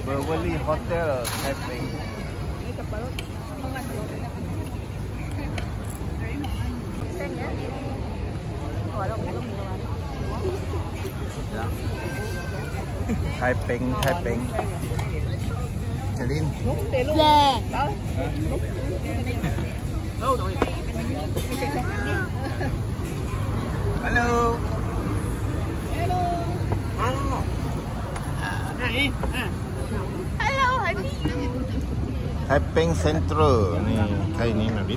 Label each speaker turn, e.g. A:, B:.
A: Beverly Hotel Taipei. Taipei. Celine.
B: Yeah.
A: Hello.
B: Hello, Happy.
A: Taipei Central นี่ใช่นี้มาบิ๊ก